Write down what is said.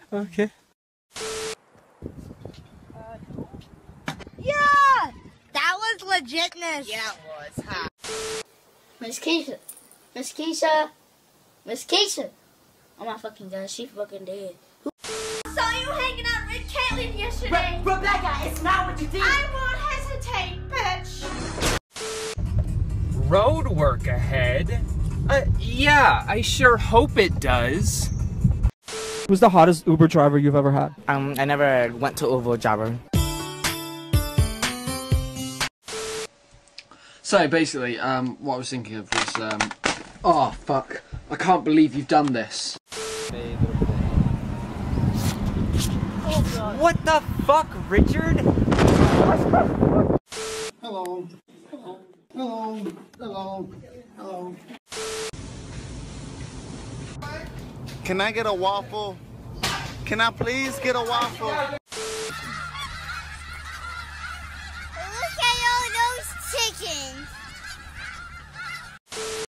Okay. Yeah! That was legitness. Yeah, it was, huh? Miss Keisha. Miss Keisha. Miss Keisha. Oh my fucking god, she fucking dead. I saw you hanging out with Caitlin yesterday. Rebecca, it's not what you did. I won't hesitate, bitch. Road work ahead? Yeah, I sure hope it does. Who's the hottest Uber driver you've ever had? I never went to Uber driver. So basically, what I was thinking of was, oh fuck, I can't believe you've done this. What the fuck, Richard? Hello. Hello. Hello. Hello. Hello. Can I get a waffle? Can I please get a waffle? Look at all those chickens.